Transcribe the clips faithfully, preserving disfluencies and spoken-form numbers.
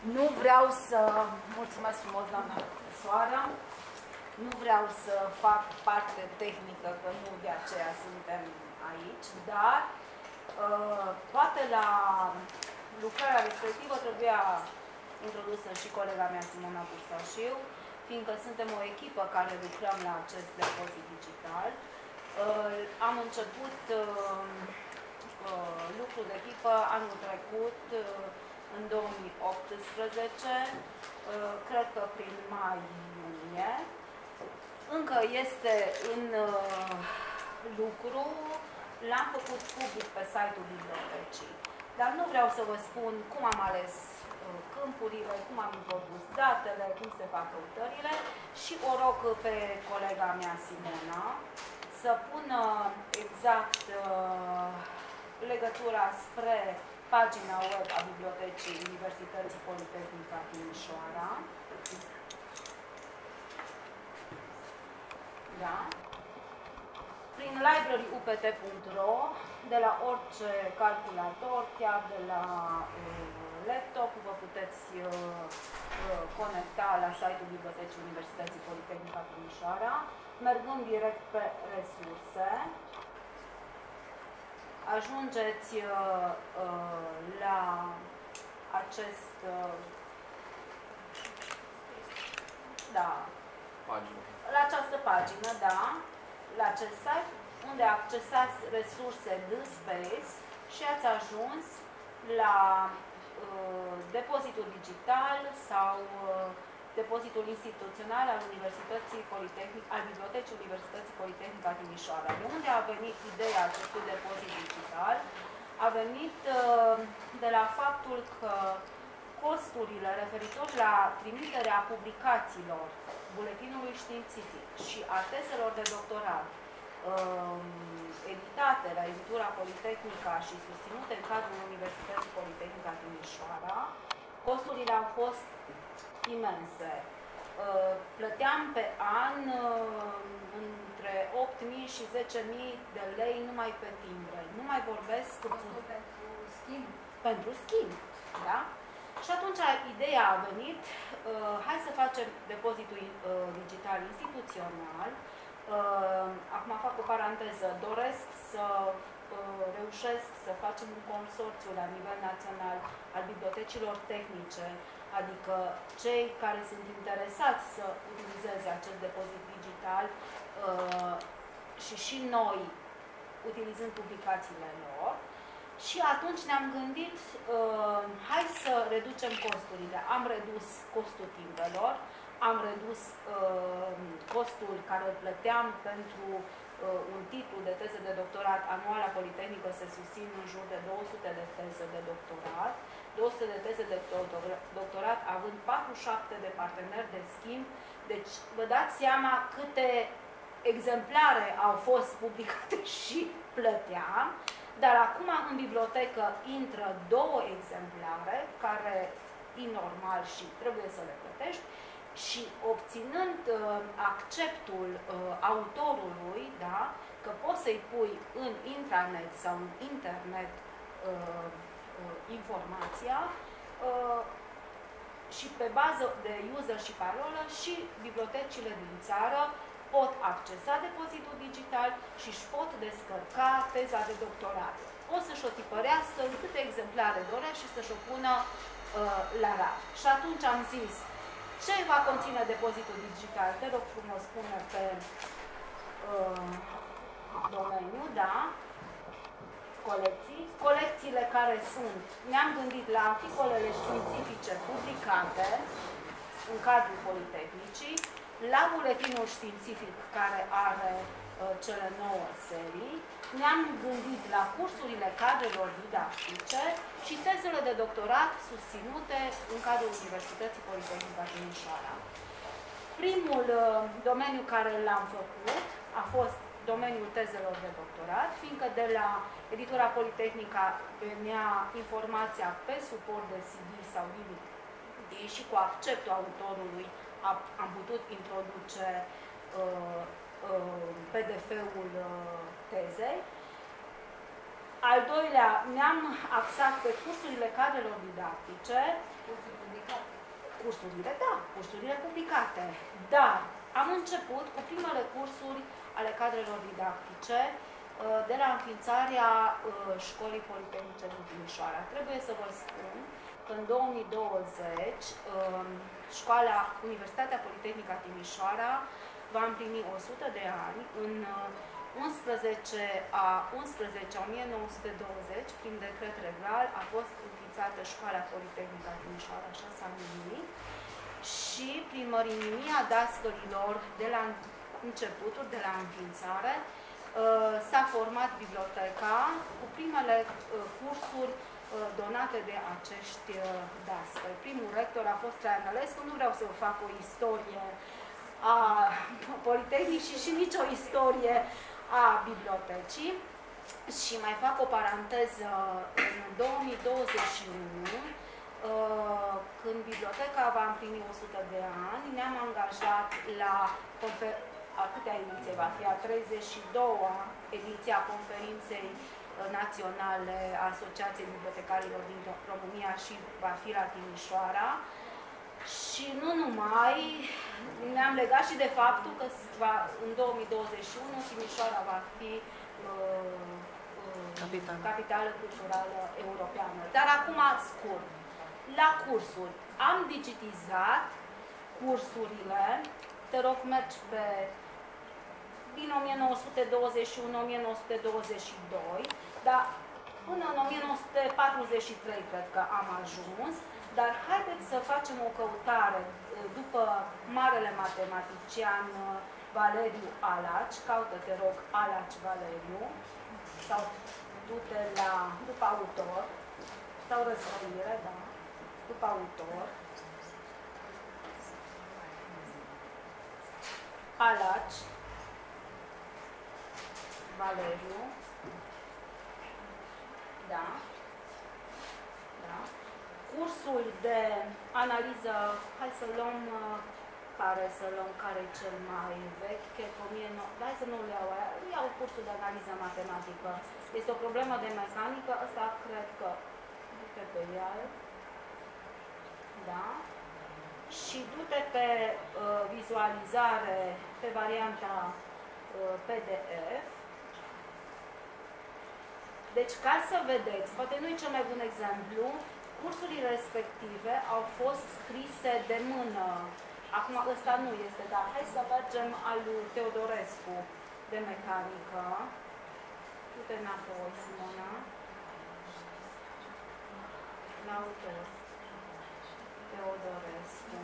Nu vreau să... Mulțumesc frumos, doamna profesoară. Nu vreau să fac parte tehnică, că nu de aceea suntem aici, dar uh, poate la lucrarea respectivă trebuia introdusă și colega mea, Simona Bursașiu, fiindcă suntem o echipă care lucrăm la acest depozit digital. Uh, am început uh, uh, lucrul de echipă anul trecut, uh, în două mii optsprezece, uh, cred că prin mai-iunie. Încă este în uh, lucru, l-am făcut public pe site-ul bibliotecii. Dar nu vreau să vă spun cum am ales uh, câmpurile, cum am introdus datele, cum se fac căutările și o rog pe colega mea, Simona, să pună exact uh, legătura spre pagina web a Bibliotecii Universității Politehnica Timișoara. Da? Prin library u p t punct r o, de la orice calculator, chiar de la uh, laptop, vă puteți uh, uh, conecta la site-ul Bibliotecii Universității Politehnica Timișoara, mergând direct pe resurse. Ajungeți uh, uh, la acest uh, da, pagină. la această pagină, da, la acest site, unde accesați resurse DSpace și ați ajuns la uh, depozitul digital sau uh, depozitul instituțional al Universității Politehnice, al Bibliotecii Universității Politehnica Timișoara. De unde a venit ideea acestui depozit digital? A venit uh, de la faptul că costurile referitor la trimiterea publicațiilor buletinului științific și a tezelor de doctorat uh, editate la editura Politehnica și susținute în cadrul Universității Politehnica Timișoara, costurile au fost imense. Uh, plăteam pe an uh, între opt mii și zece mii de lei numai pe timbre. Nu mai vorbesc costul pentru schimb. Pentru schimb, da? Și atunci ideea a venit, uh, hai să facem depozitul uh, digital instituțional. Uh, acum fac o paranteză, doresc să uh, reușesc să facem un consorțiu la nivel național al bibliotecilor tehnice, adică cei care sunt interesați să utilizeze acest depozit digital uh, și și noi utilizând publicațiile lor. Și atunci ne-am gândit, uh, hai să reducem costurile. Am redus costul timpelor, am redus uh, costul care îl plăteam pentru uh, un titlu de teză de doctorat anual la Politehnică, se susțin în jur de două sute de teze de doctorat, două sute de teze de doctorat având patruzeci și șapte de parteneri de schimb. Deci vă dați seama câte exemplare au fost publicate și plăteam. Dar acum în bibliotecă intră două exemplare, care e normal și trebuie să le plătești, și obținând uh, acceptul uh, autorului, da, că poți să-i pui în intranet sau în internet uh, uh, informația uh, și pe bază de user și parolă și bibliotecile din țară pot accesa depozitul digital și își pot descărca teza de doctorat. O să-și o tipărească în câte exemplare doresc și să-și o pună uh, la raft. Și atunci am zis, ce va conține depozitul digital? Te rog frumos, spune pe uh, domeniu, da? Colecții. Colecțiile care sunt, ne-am gândit la articolele științifice publicate în cadrul Politehnicii, la buletinul științific care are uh, cele nouă serii, ne-am gândit la cursurile cadrelor didactice și tezele de doctorat susținute în cadrul Universității Politehnica Timișoara. Primul uh, domeniu care l-am făcut a fost domeniul tezelor de doctorat, fiindcă de la editura Politehnica venea informația pe suport de C D sau D V D și cu acceptul autorului am putut introduce uh, uh, P D F-ul uh, tezei. al doilea, ne-am axat pe cursurile cadrelor didactice. Cursuri publicate. Cursurile, da, cursurile publicate. Dar am început cu primele cursuri ale cadrelor didactice de la înființarea Școlii Politehnice din Timișoara. Trebuie să vă spun că în două mii douăzeci școala, Universitatea Politehnică a Timișoara va împlini o sută de ani. În unsprezece a unsprezece o mie nouă sute douăzeci, prin decret regal, a fost înființată Școala Politehnică a Timișoara, așa s-a numit, și prin mărinimia dascălilor de la începutul, de la înființare, s-a format biblioteca cu primele cursuri donate de acești dascăli. Primul rector a fost Traian Ălescu. Nu vreau să fac o istorie a Politehnicii și nici o istorie a bibliotecii. Și mai fac o paranteză, în două mii douăzeci și unu, când biblioteca va împlini o sută de ani, ne-am angajat la a câtea ediție va fi? A treizeci și doua ediție a conferinței naționale a Asociației Bibliotecarilor din România și va fi la Timișoara. Și nu numai, ne-am legat și de faptul că va, în două mii douăzeci și unu Timișoara va fi uh, uh, Capital. capitală culturală europeană. Dar acum, scurt, la cursuri am digitizat cursurile. Te rog, mergi pe din o mie nouă sute douăzeci și unu - o mie nouă sute douăzeci și doi, dar până în o mie nouă sute patruzeci și trei cred că am ajuns, dar haideți să facem o căutare după marele matematician Valeriu Alaci, caută, te rog, Alaci Valeriu, sau du-te la, după autor, sau răsfăire, da, după autor, Alaci Valeriu, da, da. Cursul de analiză, hai să luăm, care să luăm, care e cel mai vechi, cred că o mie nouă sute, hai să nu le iau aia, iau cursul de analiză matematică. Este o problemă de mecanică, ăsta cred că, du-te pe el, da, și du-te pe uh, vizualizare, pe varianta uh, P D F. Deci, ca să vedeți, poate nu e cel mai bun exemplu, cursurile respective au fost scrise de mână. Acum, ăsta nu este, dar hai să mergem al lui Teodorescu de mecanică. Du-te înapoi, Simona. La autor. Teodorescu.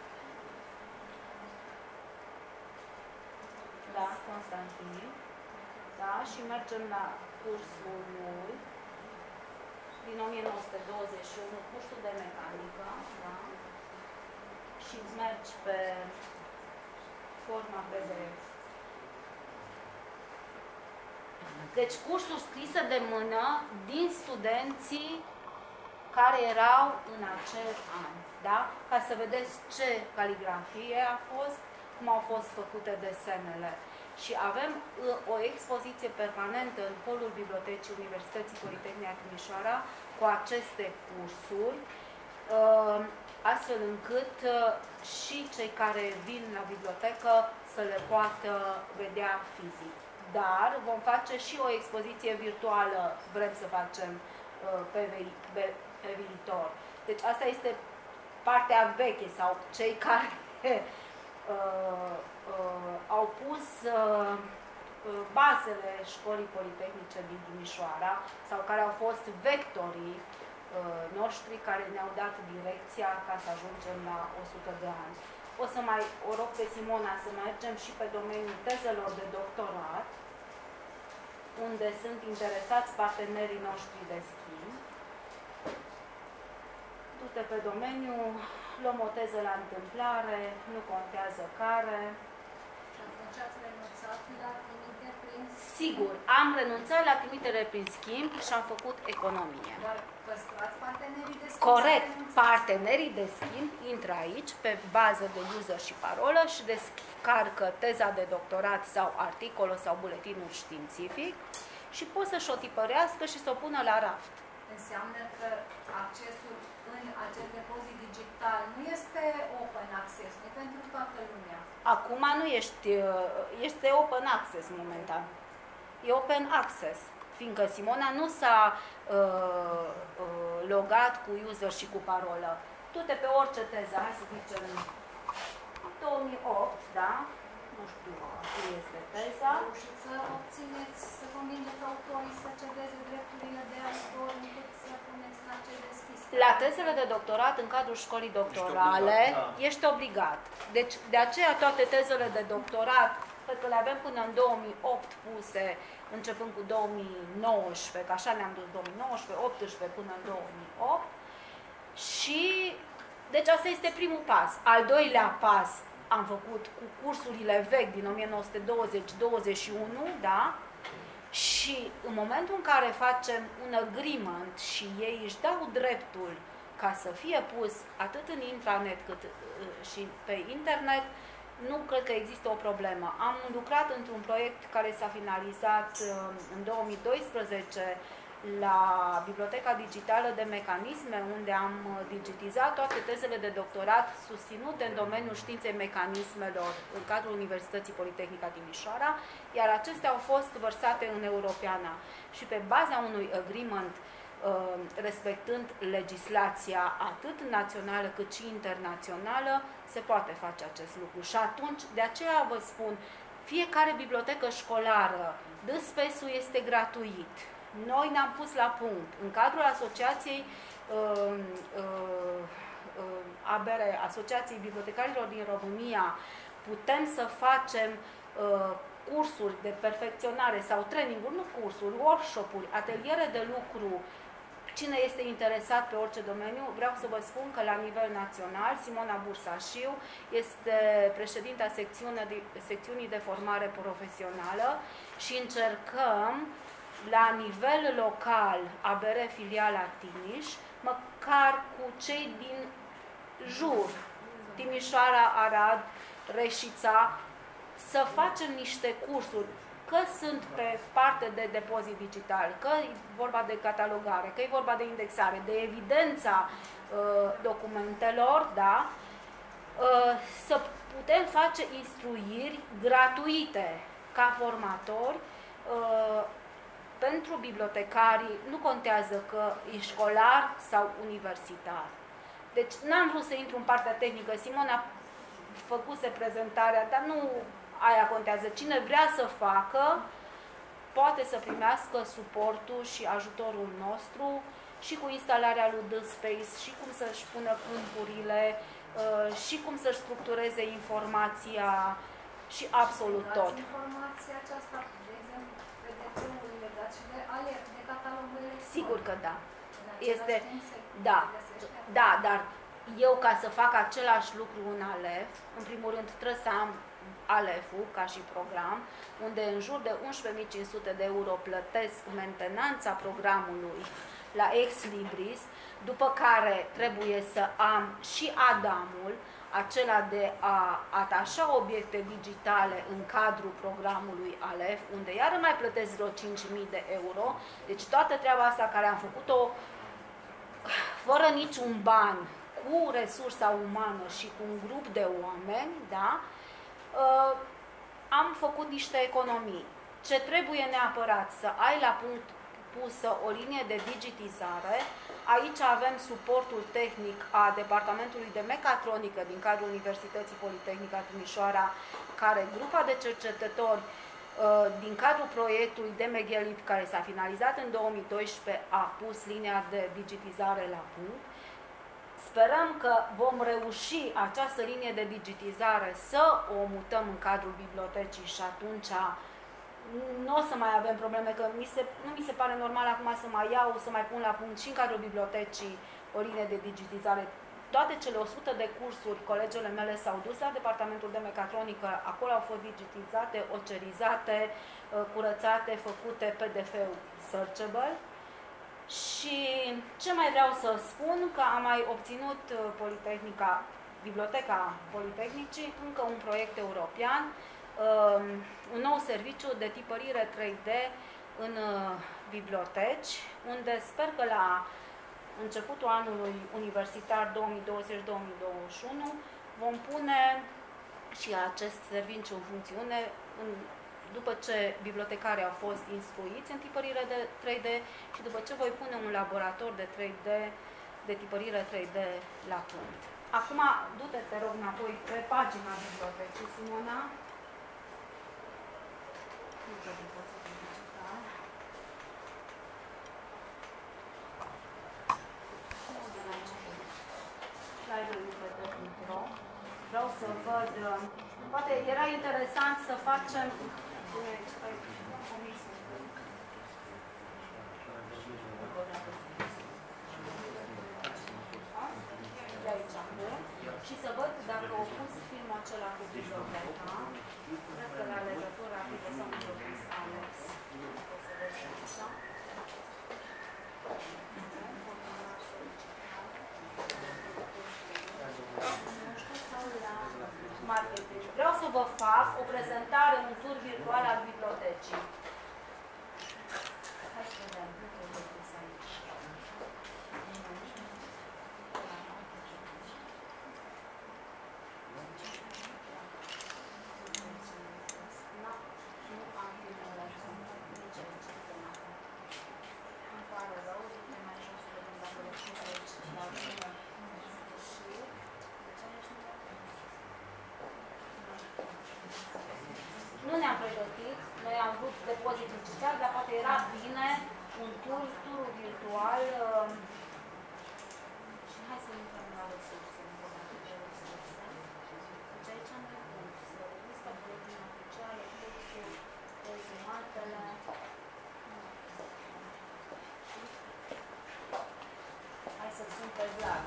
Da, Constantin. Da, și mergem la cursul lui din o mie nouă sute douăzeci și unu, cursul de mecanică, da? Și mergi pe forma P D F. Deci cursuri scrise de mână din studenții care erau în acel an, da? Ca să vedeți ce caligrafie a fost, cum au fost făcute desenele. Și avem uh, o expoziție permanentă în holul Bibliotecii Universității Politehnice a Timișoara cu aceste cursuri, uh, astfel încât uh, și cei care vin la bibliotecă să le poată vedea fizic. Dar vom face și o expoziție virtuală, vrem să facem uh, pe, pe, pe viitor. Deci asta este partea veche sau cei care uh, uh, au pus uh, bazele Școlii Politehnice din Timișoara sau care au fost vectorii uh, noștri care ne-au dat direcția ca să ajungem la o sută de ani. O să mai o rog pe Simona să mergem și pe domeniul tezelor de doctorat, unde sunt interesați partenerii noștri de schimb. Du-te pe domeniu, luăm o teză la întâmplare, nu contează care. Și atunci ați renunțat la trimitere prin schimb? Sigur, am renunțat la trimitere prin schimb și am făcut economie. Dar păstrați partenerii de schimb? Corect. Partenerii de schimb intră aici pe bază de user și parolă și descarcă teza de doctorat sau articolul sau buletinul științific și pot să-și o tipărească și să o pună la raft. Înseamnă că accesul în acest depozit digital nu este open access, nu pentru toată lumea. Acum nu ești, este open access momentan. E open access, fiindcă Simona nu s-a uh, uh, logat cu user și cu parolă. Du-te pe orice teză, hai să zicem două mii opt, da? Nu știu cum este teza. Reușiți să obțineți, să convingeți autorii să cedeze drepturile de autor încât să puneți în acel deschis. La tezele de doctorat în cadrul școlii doctorale ești obligat. Ești obligat. Deci de aceea toate tezele de doctorat, cred că le avem până în două mii opt puse, începând cu două mii nouăsprezece, că așa ne-am dus două mii nouăsprezece, optsprezece până în două mii opt. Și deci asta este primul pas. Al doilea pas am făcut cu cursurile vechi din o mie nouă sute douăzeci douăzeci și unu, da? Și în momentul în care facem un agreement și ei își dau dreptul ca să fie pus atât în intranet cât și pe internet, nu cred că există o problemă. Am lucrat într-un proiect care s-a finalizat în două mii doisprezece la Biblioteca Digitală de Mecanisme, unde am digitizat toate tezele de doctorat susținute în domeniul științei mecanismelor în cadrul Universității Politehnica Timișoara, iar acestea au fost vărsate în Europeana. Și pe baza unui agreement, respectând legislația atât națională cât și internațională, se poate face acest lucru. Și atunci, de aceea vă spun, fiecare bibliotecă școlară, D S P E S-ul este gratuit. Noi ne-am pus la punct. În cadrul asociației uh, uh, uh, A B R, Asociației Bibliotecarilor din România, putem să facem uh, cursuri de perfecționare sau traininguri, nu cursuri, workshop-uri, ateliere de lucru. Cine este interesat pe orice domeniu, vreau să vă spun că la nivel național, Simona Bursașiu este președinta secțiunii de formare profesională și încercăm la nivel local, A B R filiala Timiș, măcar cu cei din jur, Timișoara, Arad, Reșița, să facem niște cursuri, că sunt pe parte de depozit digital, că e vorba de catalogare, că e vorba de indexare, de evidența uh, documentelor, da? Uh, să putem face instruiri gratuite ca formatori uh, pentru bibliotecarii, nu contează că e școlar sau universitar. Deci n-am vrut să intru în partea tehnică, Simona făcuse prezentarea, dar nu aia contează. Cine vrea să facă, poate să primească suportul și ajutorul nostru și cu instalarea lui D S P E S, și cum să-și pună câmpurile, și cum să-și structureze informația și absolut tot. Informația aceasta, de exemplu, de D P-urile, dar și de alert, de catalogurile. Sigur că da. Este, da, da, dar eu ca să fac același lucru în Alef, în primul rând trebuie să am Alef-ul ca și program, unde în jur de unsprezece mii cinci sute de euro plătesc mentenanța programului la Ex Libris, după care trebuie să am și Adamul, acela de a atașa obiecte digitale în cadrul programului Alef, unde iară mai plătesc vreo cinci mii de euro. Deci toată treaba asta care am făcut-o fără niciun ban, cu resursa umană și cu un grup de oameni, da? Uh, am făcut niște economii. Ce trebuie neapărat să ai la punct pusă o linie de digitizare, aici avem suportul tehnic a Departamentului de Mecatronică din cadrul Universității Politehnica Timișoara, care grupa de cercetători uh, din cadrul proiectului de Meghelip, care s-a finalizat în două mii doisprezece, a pus linia de digitizare la punct. Sperăm că vom reuși această linie de digitizare să o mutăm în cadrul bibliotecii și atunci nu o să mai avem probleme, că mi se, nu mi se pare normal acum să mai iau, să mai pun la punct și în cadrul bibliotecii o linie de digitizare. Toate cele o sută de cursuri, colegele mele s-au dus la Departamentul de Mecatronică, acolo au fost digitizate, ocerizate, curățate, făcute P D F-ul searchable. Și ce mai vreau să spun, că am mai obținut Politehnica, Biblioteca Politehnicii, încă un proiect european, um, un nou serviciu de tipărire trei D în biblioteci, unde sper că la începutul anului universitar două mii douăzeci două mii douăzeci și unu vom pune și acest serviciu în funcțiune în, după ce bibliotecarii au fost instruiți în tipărire de trei D și după ce voi pune un laborator de trei D, de tipărire trei D la punct. Acum, du-te, te rog, înapoi pe pagina bibliotecii, Simona. Vreau să văd, poate era interesant să facem de aici și să văd dacă au pus filmul acela cu biblioteca. Cred că la legătură rapidă s-a introdus Alex. O să vezi aici. Marketing. Vreau să vă fac o prezentare, un tur virtual al bibliotecii. Hai să vedem. Nu ne-am pregătit, noi am vrut depozit digital, dar poate era bine un tur, turul virtual. Uh, și hai să intrăm la resurse, încă o dată pe resurse. Deci aici am trecut, să lista buletin oficiale, cursul, rezumatele. Hai să sun pe Vlad.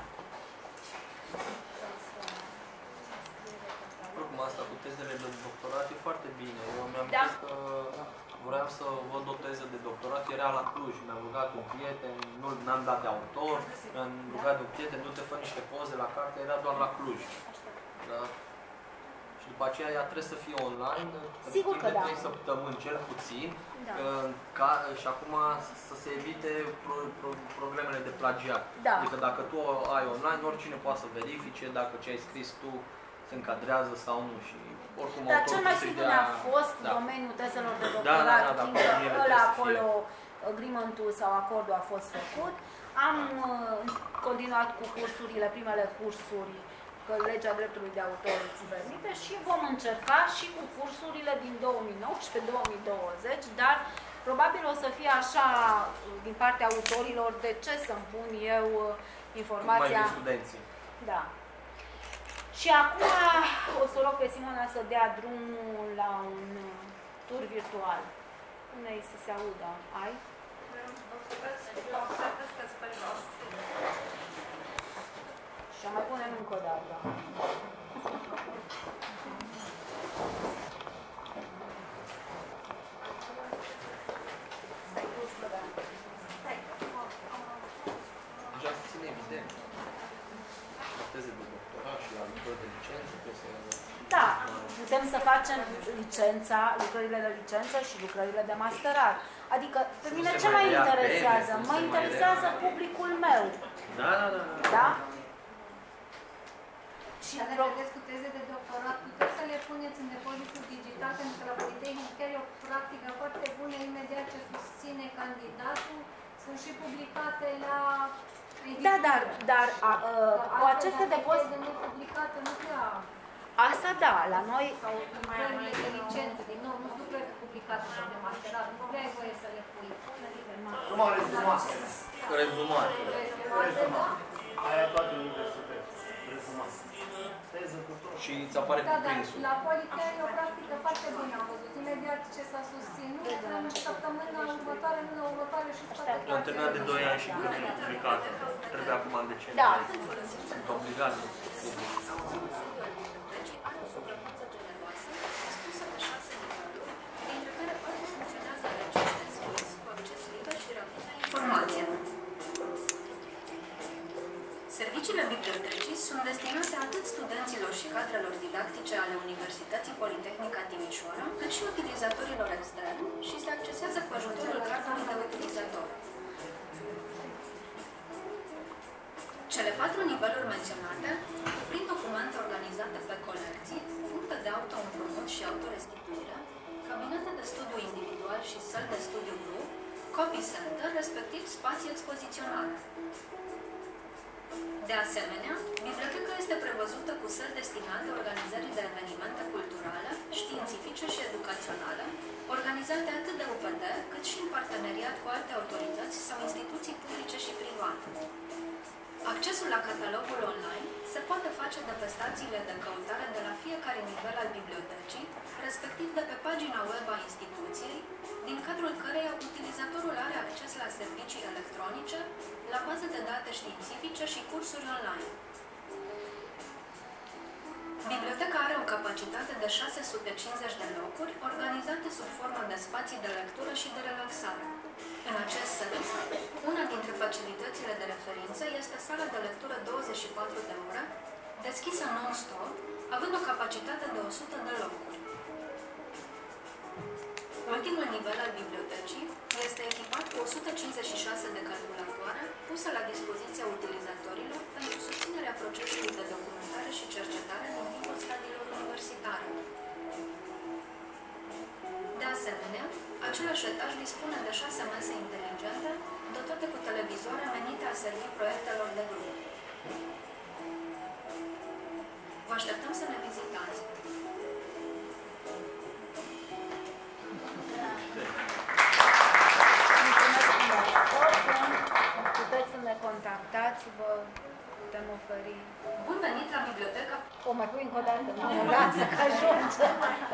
Oricum, asta cu tezele de doctorat e foarte bine. Eu mi-am Da. zis că vreau să văd o teză de doctorat, era la Cluj. Mi-am rugat un prieten, nu n-am dat de autor, mi-am rugat de un prieten, du-te fă niște poze la carte, era doar la Cluj. Da? Și după aceea ea trebuie să fie online, Sigur că da. trei săptămâni cel puțin, Da. ca, și acum să se evite pro, pro, problemele de plagiat. Da. Adică dacă tu ai online, oricine poate să verifice dacă ce ai scris tu se încadrează sau nu. Și oricum Dar cel mai să simplu dea... ne-a fost da. domeniul tezelor de Da, doctorat, da, da, da, fiindcă ele ăla trebuie să acolo, agreement-ul sau acordul a fost făcut. Am uh, continuat cu cursurile, primele cursuri, că legea dreptului de autor îți permite, și vom încerca și cu cursurile din două mii nouăsprezece două mii douăzeci, dar probabil o să fie așa din partea autorilor, de ce să-mi pun eu informația. Mai studenții. Da. Și acum o să rog pe Simona să dea drumul la un tur virtual. Unde să se audă? Ai? Și mai punem încă o dată. Stai pus, bă, da. Stai. Deja se ține evident. La teze de doctorat și la lucrări de licență trebuie să... Da, putem să facem licența, lucrările de licență și lucrările de masterat. Adică, pe mine ce mă interesează? Mă interesează publicul meu. Da, da, da. Da? Și dacă vedeți cu teze de doctorat, puteți să le puneți în depozitul digital, pentru că la Politehnic chiar e o practică foarte bună, imediat ce susține candidatul, sunt și publicate la... Da, dar, dar a, a, cu aceste depozite... nu publicate, nu prea... Asta da, la noi... Sau lucrările de licență, din nou, nu sunt lucrări publicate sau de masterat, nu prea ai voie să le pui. Numai rezumate. Rezumate. Rezumate. Aia toate universități. Rezumate. Teză cu tot. Și îți apare Da, dar cuprinsul. la Politehnic e o practică foarte bună, am văzut. Imediat ce s-a susținut, în săptămâna următoare, luna următoare și toate Eu am terminat de doi ani și încă nu e publicată. Trebuie acum în decembrie. Da. Sunt obligat să public. Informație. Serviciile bibliotecii sunt destinate atât studenților și cadrelor didactice ale Universității Politehnica Timișoara, cât și utilizatorilor externi și se accesează cu ajutorul cardului de utilizator. Cele patru niveluri menționate cuprind documente organizate pe colecții, puncte de auto-împrumut și autorestituire, cabinete de studiu individual și săli de studiu grup, copy center, respectiv spații expoziționale. De asemenea, biblioteca este prevăzută cu săli destinate organizării de evenimente culturale, științifice și educaționale, organizate atât de U P T, cât și în parteneriat cu alte autorități sau instituții publice și private. Accesul la catalogul online se poate face de pe stațiile de căutare de la fiecare nivel al bibliotecii, respectiv de pe pagina web a instituției, din cadrul căreia utilizatorul are acces la servicii electronice, la baze de date științifice și cursuri online. Biblioteca are o capacitate de șase sute cincizeci de locuri, organizate sub formă de spații de lectură și de relaxare. În acest sens, una dintre facilitățile de referință este sala de lectură douăzeci și patru de ore, deschisă non-stop, având o capacitate de o sută de locuri. Ultimul nivel al bibliotecii este echipat cu o sută cincizeci și șase de calculatoare puse la dispoziția utilizatorilor pentru susținerea procesului de documentare și cercetare din timpul stadiilor universitare. De asemenea, același etaj dispune de șase mese inteligente, dotate cu televizoare menite a servi proiectelor de grup. Vă așteptăm să ne vizitați! Puteți să ne contactați, vă putem oferi. Bun venit la biblioteca! O mai pui încă o dată, nu mă lasă că ajunge.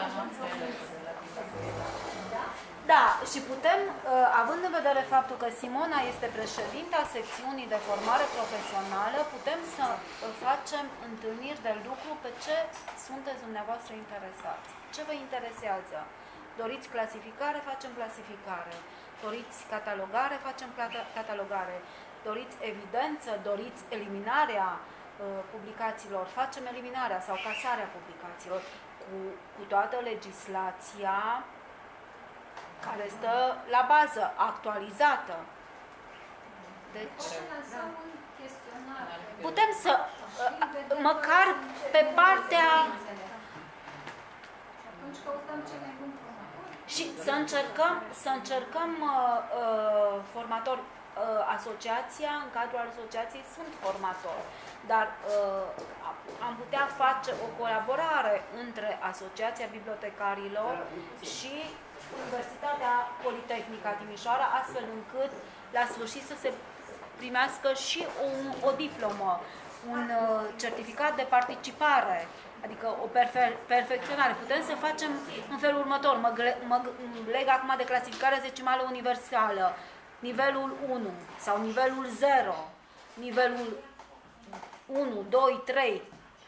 Da, și putem, având în vedere faptul că Simona este președinta secțiunii de formare profesională, putem să facem întâlniri de lucru pe ce sunteți dumneavoastră interesați. Ce vă interesează? Doriți clasificare? Facem clasificare. Doriți catalogare? Facem catalogare. Doriți evidență? Doriți eliminarea uh, publicațiilor? Facem eliminarea sau casarea publicațiilor cu, cu toată legislația care stă la bază, actualizată. Deci, putem să, uh, măcar pe partea... Și să încercăm, să încercăm uh, uh, formator, uh, asociația, în cadrul asociației sunt formatori, dar uh, am putea face o colaborare între Asociația Bibliotecarilor și Universitatea Politehnică Timișoara, astfel încât la sfârșit să se primească și un, o diplomă, un uh, certificat de participare, adică o perfe perfecționare. Putem să facem în felul următor. Mă, mă leg acum de clasificarea decimală universală. Nivelul unu sau nivelul zero, nivelul unu, doi, trei.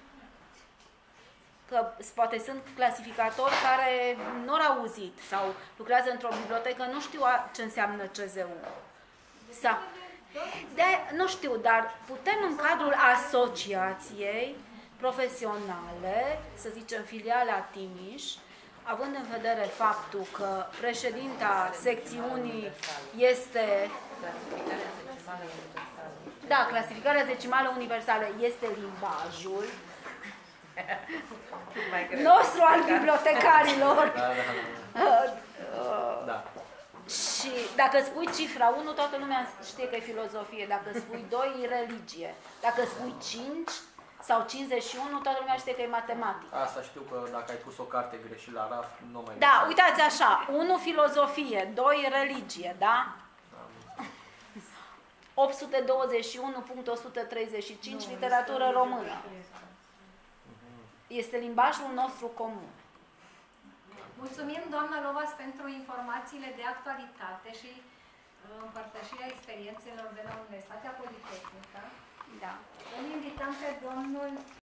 Că poate sunt clasificatori care nu au auzit sau lucrează într-o bibliotecă, nu știu ce înseamnă C Z U. Sau, de, nu știu, dar putem în cadrul asociației profesionale, să zicem filiala Timiș, având în vedere faptul că președinta secțiunii este... Da, clasificarea decimală universală este limbajul nostru al bibliotecarilor. Da, da, da. Da. Și dacă spui cifra unu, toată lumea știe că e filozofie. Dacă spui doi, e religie. Dacă spui cinci sau cincizeci și unu, toată lumea știe că e matematică. Asta știu că dacă ai pus o carte greșit la raf, nu mai... Da, uitați așa, unu filozofie, doi religie, da? opt sute douăzeci și unu punct o sută treizeci și cinci literatură română. Este limbajul nostru comun. Mulțumim, doamna Lovas, pentru informațiile de actualitate și împărtășirea experiențelor de la Universitatea Politehnică. Da. Îl invităm pe domnul